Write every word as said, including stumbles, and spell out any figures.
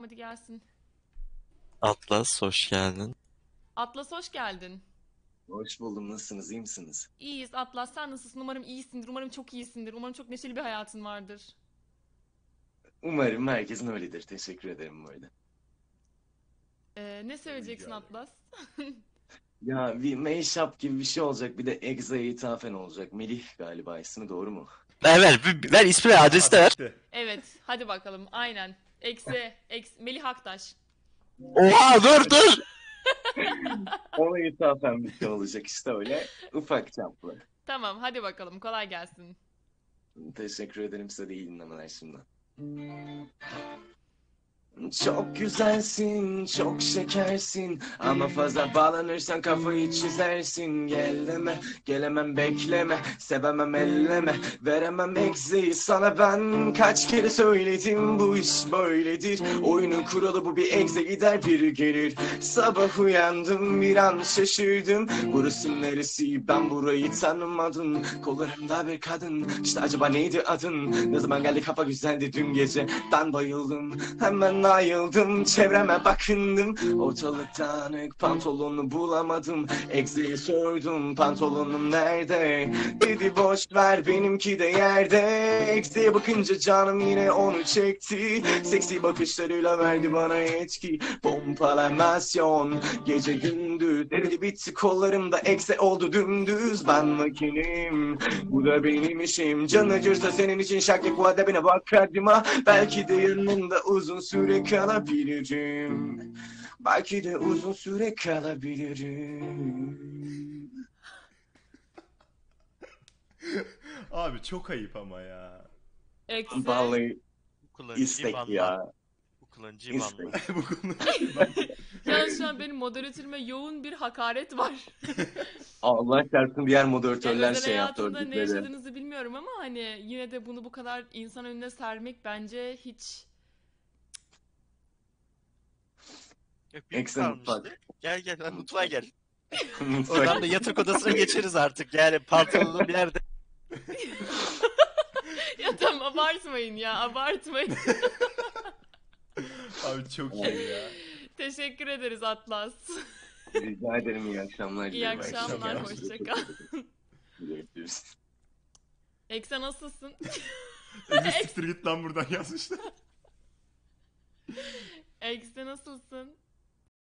Hadi gelsin. Atlas hoş geldin. Atlas hoş geldin. Hoş buldum. Nasılsınız? İyi misiniz? İyiyiz Atlas, sen nasılsın? Umarım iyisindir. Umarım çok iyisindir. Umarım çok neşeli bir hayatın vardır. Umarım herkesin öyledir. Teşekkür ederim böyle. Ee, ne söyleyeceksin Rica ederim. Atlas? Ya bir mashup gibi bir şey olacak. Bir de Exa'ya ithafen olacak. Melih galiba ismi, doğru mu? Ver ver ver, ver ismi ve adresi de Aa ver. bitti. Evet, hadi bakalım. Aynen. Eksi, eksi, Melih Aktaş. Oha dur dur. Ona ithafen bir şey olacak işte öyle. Ufak çaplı. Tamam, hadi bakalım. Kolay gelsin. Teşekkür ederim, size de iyi dinlemeler şimdi. Çok güzelsin, çok şekersin ama fazla bağlanırsan kafayı çizersin. Geleme, gelemem bekleme, sevemem elleme, veremem egzeyi sana ben. Kaç kere söyledim bu iş böyledir. Oyunun kuralı bu, bir egze gider biri gelir. Sabah uyandım bir an şaşırdım. Burası neresi, ben burayı tanımadım. Kollarımda bir kadın, işte acaba neydi adın? Ne zaman geldi, kafa güzeldi dün gece, ben bayıldım. Hemen ayıldım, çevreme bakındım. Ortalık dağınık, pantolonu bulamadım. Egze'ye sordum, pantolonum nerede? Dedi boş ver, benimki de yerde. Egze'ye bakınca canım yine onu çekti. Seksi bakışlarıyla verdi bana yetki. Pompalamasyon, gece gündüz. Dedi bitti kollarımda, Egze oldu dümdüz. Ben makinim, bu da benim işim. Can acırsa senin için şaklık bu adebine bak kadıma. Belki de yanında uzun süre kalabilirim. Belki de uzun süre kalabilirim. Abi çok ayıp ama ya. Eksi. Vallahi Bu kullanıcıyı istek banla. ya. Bu kullanıcıyı banla. İstek. Bu konu. Yalnız şu an benim moderatörüme yoğun bir hakaret var. Allah çarpsın, diğer Yani moderatörler özel şey yaptı hayatında ne ördükleri. yaşadığınızı bilmiyorum ama hani yine de bunu bu kadar insan önüne sermek bence hiç... Yok, bir bu Eksen mutfak. kalmıştı. Gel gel lan mutfağa gel. Mutfak. Oradan da yatak odasına geçeriz artık. Yani pantolonun bir yerde. Ya tamam, abartmayın ya, abartmayın. Abi çok iyi ya. Teşekkür ederiz Atlas. Rica ederim, iyi akşamlar İyi dilerim. akşamlar, akşamlar. hoşça kal. Görüşürüz. Ekse nasılsın? Ege siktir git lan buradan yazmışlar. Ekse nasılsın?